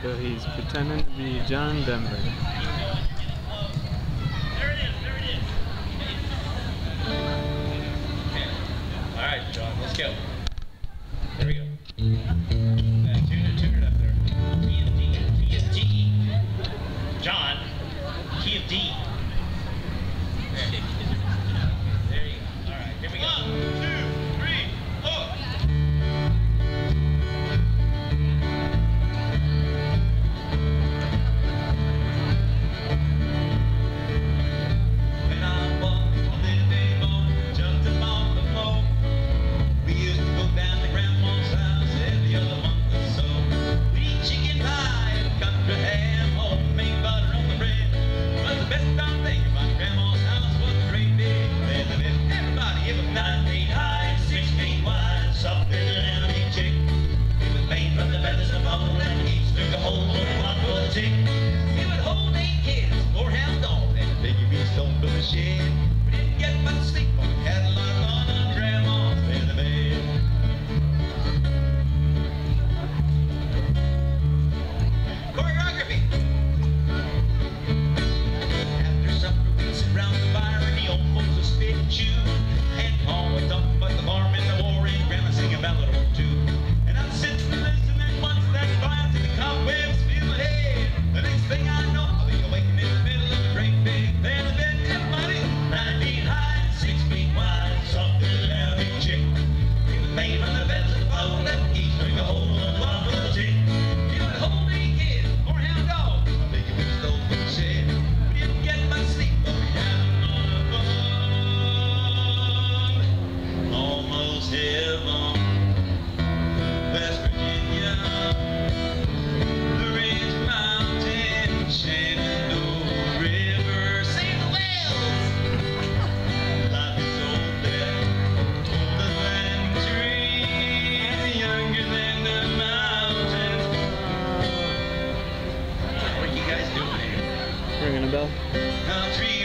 so he's pretending to be John Denver. There it is, there it is. Okay. Alright, John, let's go. There we go. Tune it up there. Key of D. John, key of D. There you go. Alright, here we go. 1, 2, 3, 4. Ringing a bell?